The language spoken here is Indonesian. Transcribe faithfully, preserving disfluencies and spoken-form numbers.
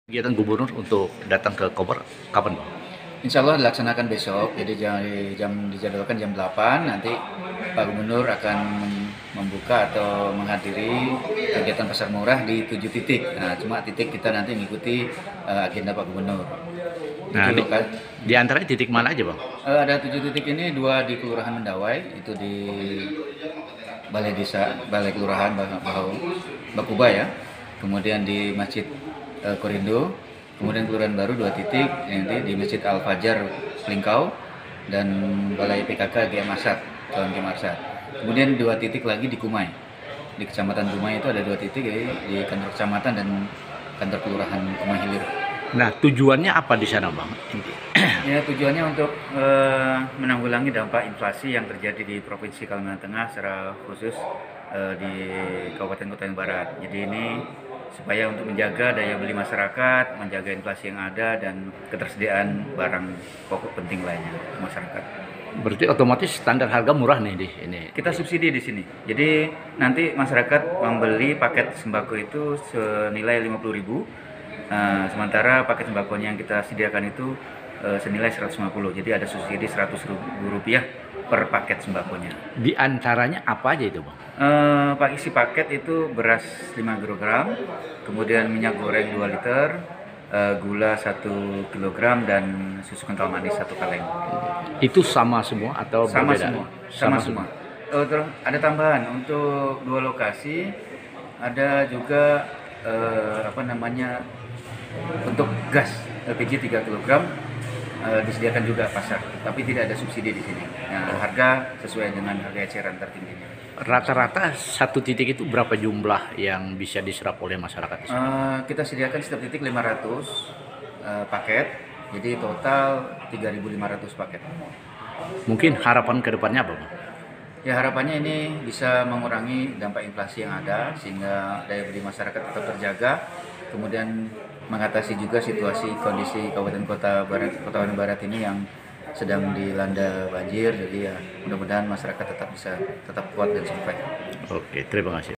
Kegiatan gubernur untuk datang ke Koper kapan, Bang? Insya Allah dilaksanakan besok, jadi jam, jam dijadwalkan jam delapan, nanti Pak Gubernur akan membuka atau menghadiri kegiatan pasar murah di tujuh titik. Nah, cuma titik kita nanti mengikuti uh, agenda Pak Gubernur. Nah, Tujuh di, lokal, di antaranya titik mana aja, Bang? uh, ada tujuh titik ini, dua di Kelurahan Mendawai, itu di Balai Desa, Balai Kelurahan Bahau, Bakuba ya. Kemudian di Masjid uh, Korindo, kemudian Kelurahan Baru dua titik, nanti di Masjid Al Fajar Lingkau, dan Balai P K K G M Arsad, Kawan G M Arsad. Kemudian dua titik lagi di Kumai, di Kecamatan Kumai itu ada dua titik, jadi di kantor kecamatan dan kantor kelurahan Kumai Hilir. Nah, tujuannya apa di sana, Bang? Ya, tujuannya untuk uh, menanggulangi dampak inflasi yang terjadi di Provinsi Kalimantan Tengah secara khusus uh, di Kabupaten Kutai Barat. Jadi ini supaya untuk menjaga daya beli masyarakat, menjaga inflasi yang ada, dan ketersediaan barang pokok penting lainnya masyarakat. Berarti otomatis standar harga murah nih di ini. Kita subsidi di sini. Jadi nanti masyarakat membeli paket sembako itu senilai lima puluh ribu. Nah, sementara paket sembakonya yang kita sediakan itu uh, senilai seratus lima puluh. Jadi ada subsidi seratus ribu rupiah per paket sembakonya. Di antaranya apa aja itu, Bang? Uh, Pak isi paket itu beras lima kilogram, kemudian minyak goreng dua liter, uh, gula satu kilogram, dan susu kental manis satu kaleng. Itu sama semua atau Sama berbeda? semua, sama, sama semua. Oh, terus ada tambahan untuk dua lokasi, ada juga uh, apa namanya untuk gas L P G tiga kilogram. Uh, disediakan juga pasar, tapi tidak ada subsidi di sini. Nah, harga sesuai dengan harga eceran tertingginya. Rata-rata satu titik itu berapa jumlah yang bisa diserap oleh masyarakat? Uh, kita sediakan setiap titik lima ratus uh, paket, jadi total tiga ribu lima ratus paket. Mungkin harapan ke depannya apa, Bang? Ya, harapannya ini bisa mengurangi dampak inflasi yang ada sehingga daya beli masyarakat tetap terjaga, kemudian mengatasi juga situasi kondisi Kabupaten Kota Barat, Kota Bandung Barat ini yang sedang dilanda banjir. Jadi ya mudah-mudahan masyarakat tetap bisa tetap kuat dan survive. Oke, terima kasih.